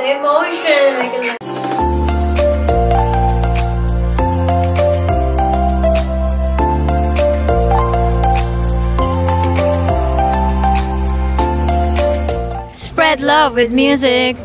the emotion. I can spread love with music.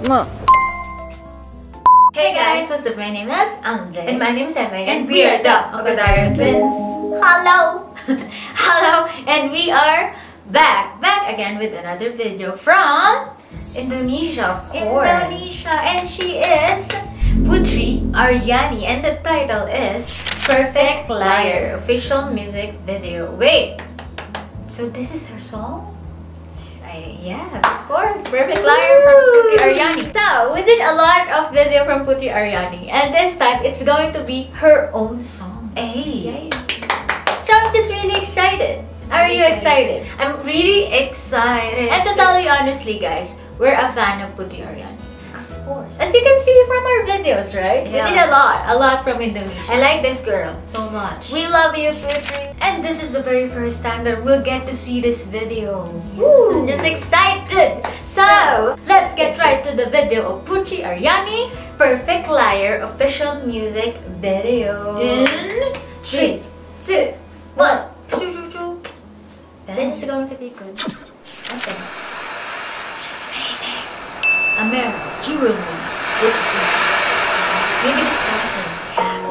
Hey guys, what's up? My name is Amjay. And my name is Emma. And we are the Ogodayan Twins. Hello! Hello! And we are back again with another video from Indonesia, of course. Indonesia. And she is Putri Aryani. And the title is Perfect Liar Official Music Video. Wait! So this is her song? Yes, of course. Perfect Liar from Putri Aryani. So, we did a lot of video from Putri Aryani. And this time, it's going to be her own song. Hey! So, I'm just really excited. Are you excited? I'm really excited. And to tell you honestly, guys, we're a fan of Putri Aryani. Of course. As you can see from our videos, right? Yeah. We did a lot from Indonesia. I like this girl so much. We love you, Putri. And this is the very first time that we'll get to see this video. Yes. I'm just excited. So, let's get right to the video of Putri Aryani, Perfect Liar Official Music Video. In 3, 2, 1. This is going to be good. Okay. She's amazing. Amera, jewelry. It's maybe this person. Yeah.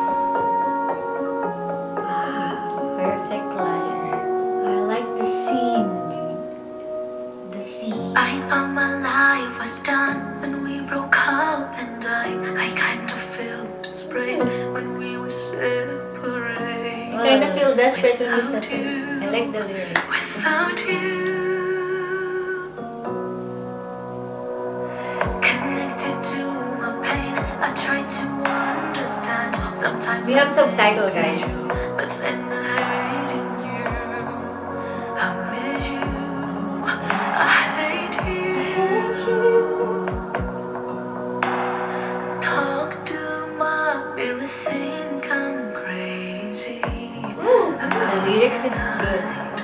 Wow. Perfect Liar. I like the scene. The sea. I thought my life was done when we broke up, and I kind of felt desperate when we were separate. I kind of feel desperate when we separate. I like the lyrics. Without you, connected to my pain, I try to understand. Sometimes We have subtitle, guys. but then I hated you. I miss you. I hate you. Talk to my mirror, think I'm crazy. The lyrics is good.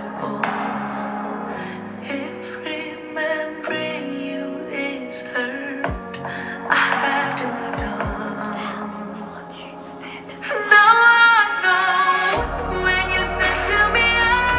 If remembering you is hurt, I have to move on. Now I know when you said to me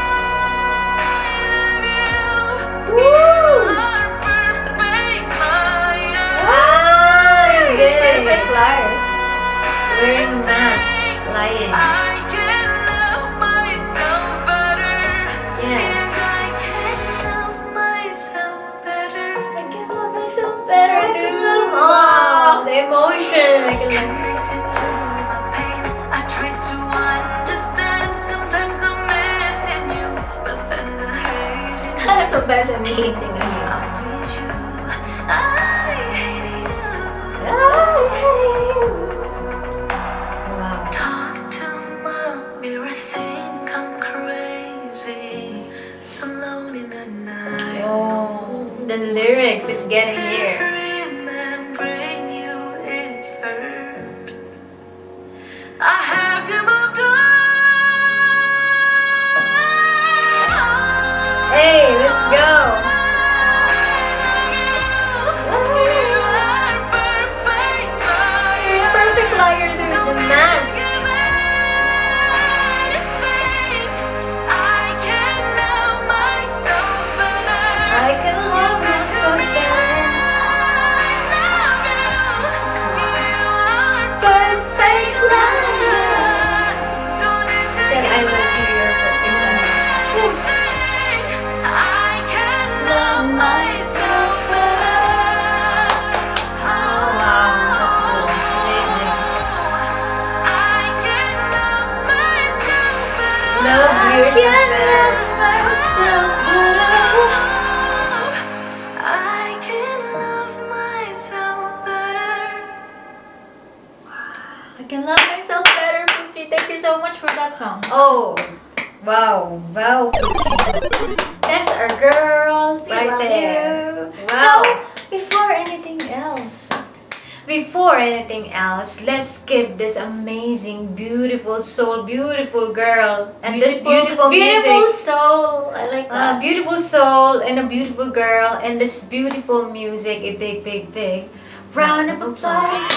I love you, you are perfect liar. Perfect Liar. Wearing a mask, lying. I can love myself better. Yeah. Yes, I can love myself better. I can love myself better. I can love. Oh, the emotion. I can love. Connected to my pain, I try to understand. Sometimes I'm missing you, but then I hate it. Sometimes I'm hating you. I miss you. I hate you. Wow. Talk to my mirror, think I'm crazy. Alone in the night. Oh, the lyrics is getting here. Remembering you is hurt. I have to move on. Hey, let's go. You are perfect liar. Perfect Liar, dude. The mask. I can love myself better. I can love myself better. Perfect Liar. Said I love you, you're perfect liar. Love myself better. Oh wow, that's good. Amazing. Love yourself better. Myself better. I can love myself better. I can love myself better, Putri. Thank you so much for that song. Oh, wow, wow. That's our girl right love there. you. Wow. So, before anything else, let's give this amazing, beautiful soul, beautiful girl, and this beautiful music. soul. I like that. Beautiful soul and a beautiful girl and this beautiful music, a big. Round of applause.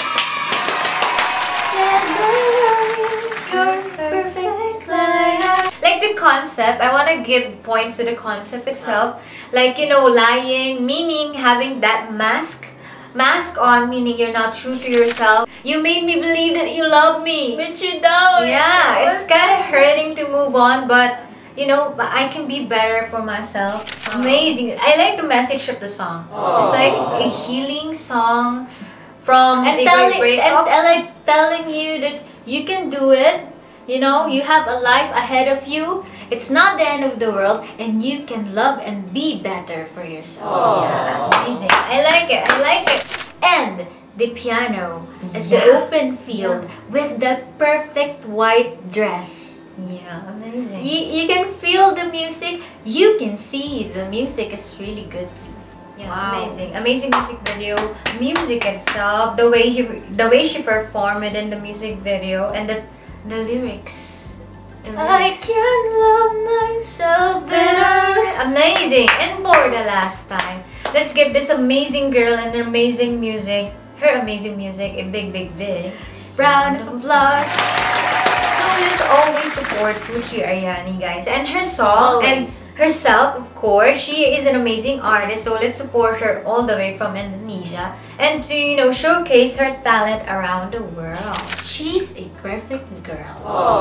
You're perfect liar. Like the concept, I want to give points to the concept itself. Like, you know, lying, meaning having that mask on, meaning you're not true to yourself. You made me believe that you love me. But you don't. Yeah, it's kind of hurting to move on, but you know, I can be better for myself. Amazing. I like the message of the song. It's like a healing song from And a telling, breakup. and like telling you that you can do it. You know, you have a life ahead of you. It's not the end of the world, and you can love and be better for yourself. Yeah, amazing. I like it. I like it. And the piano at the open field with the perfect white dress. Yeah, amazing. You can feel the music. You can see the music is really good. Yeah, Wow. amazing. Amazing music video. Music itself, the way she performed it in the music video, and The lyrics. the I lyrics. can't love myself better. Amazing. And for the last time, let's give this amazing girl and her amazing music a big Round of applause. So let's always support Putri Aryani, guys, and her song and Always. herself, of course. She is an amazing artist, so let's support her all the way from Indonesia and to, you know, showcase her talent around the world. She's a perfect girl.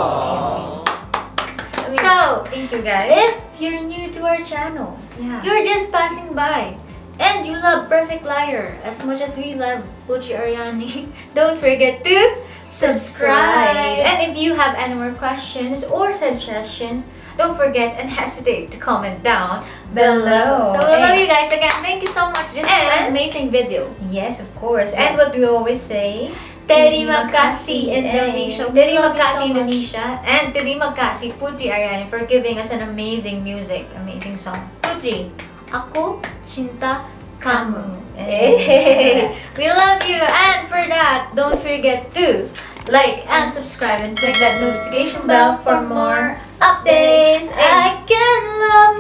I mean, So, thank you, guys. if you're new to our channel, Yeah. you're just passing by, and you love Perfect Liar as much as we love Putri Aryani, don't forget to subscribe. And if you have any more questions or suggestions, don't forget and hesitate to comment down below. So we love you guys again. Thank you so much. This is an And- amazing video. Yes, of course. And Yes. what we always say, Terima kasih, Indonesia. We Terima love you so kasih much. Indonesia. And terima kasih Putri Aryani for giving us an amazing music, amazing song. Putri, aku cinta kamu. Hey. We love you, and for that, don't forget to like and subscribe and click that notification bell for more updates. I can love